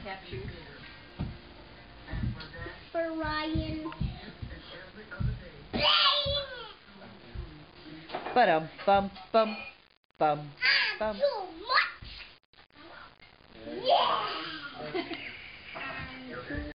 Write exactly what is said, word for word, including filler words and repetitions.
For Ryan. Ba-dum, bum, bum, bum, bum. Too much. Yeah.